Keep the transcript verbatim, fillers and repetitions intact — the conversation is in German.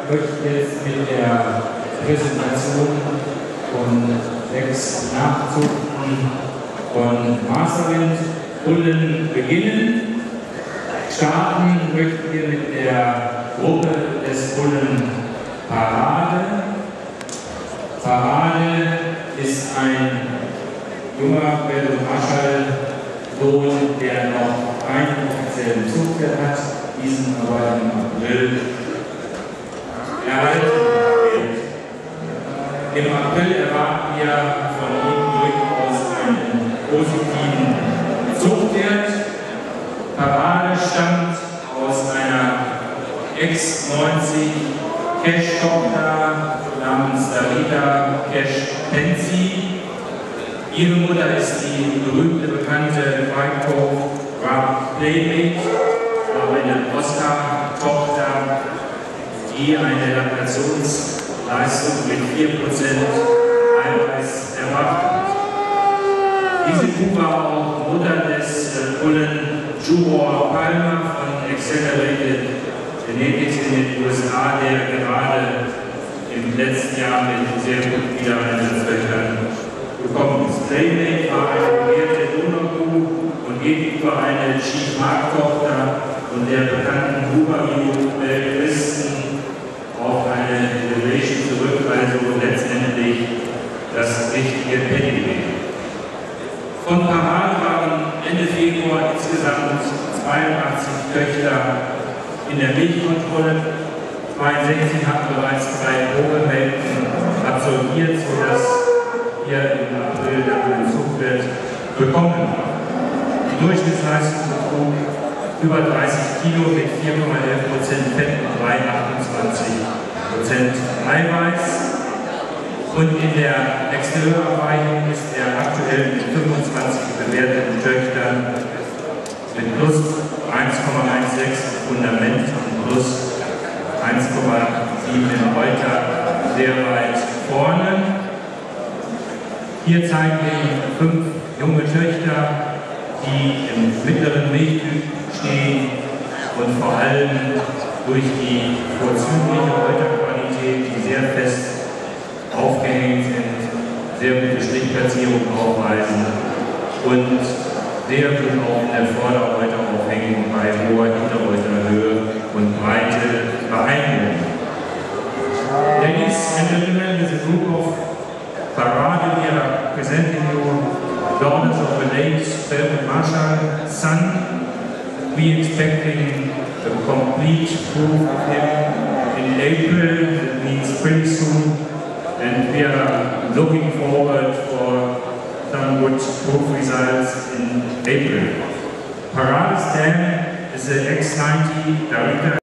möchte jetzt mit der Präsentation von sechs Nachzuchten von Masterwind-Bullen beginnen. Starten möchten wir mit der Gruppe des Bullen Parade. Parade ist ein junger Bello-Marschall-Sohn, der noch keinen offiziellen Zuchtwert hat, diesen aber im April erhalten wird. Im April erwarten wir von ihm durchaus einen positiven Zuchtwert. Parade stammt aus einer Ex neunzig Cash-Tochter namens Darida Cash-Penzi. Ihre Mutter ist die berühmte, bekannte White Rap Playmate, auch eine Oscar-Tochter, die eine Laktationsleistung mit vier Prozent Eiweiß erwartet. Diese Kuh war auch Mutter des äh, Bullen Jubor Palmer von Accelerated Genetics in den U S A, der gerade im letzten Jahr mit sehr guten Wiedereinsatztöchtern gekommen ist. Playmate war eine bewährte Donorkuh und geht über eine Chief-Mark-Tochter und der bekannten Huber-Belgisten auf eine Relation zurück, also letztendlich das richtige Pedigree. Von Parade waren Ende Februar insgesamt zweiundachtzig Töchter in der Milchkontrolle. zweiundsechzig hatten bereits drei Probemelken absolviert, sodass wir im April dann einen Zuchtwert bekommen haben. Die Durchschnittsleistung betrug über dreißig Kilo mit vier Komma elf Prozent Fett und drei Komma achtundzwanzig Prozent Eiweiß. Und in der Exteriorabweichung ist er aktuell mit fünfundzwanzig bewerteten Töchtern mit plus eins Komma sechzehn im Fundament und plus eins Komma sieben im Euter sehr weit vorne. Hier zeigen wir fünf junge Töchter, die im mittleren Milchtyp stehen und vor allem durch die vorzügliche Euterqualität, die sehr fest aufgehängt sind, sehr gute Strichplatzierung aufweisen und sehr gut auch in der Vorderreuteraufhängung bei hoher Hinterreuterhöhe und Breite beeindrucken. Ladies and gentlemen, this is a group of Parade. We are presenting you daughters of the late Bello-Marschall son. We expecting a complete proof of him in April, that means pretty soon. And we are looking forward for some good proof results in April. Parade's dam is the X ninety Darida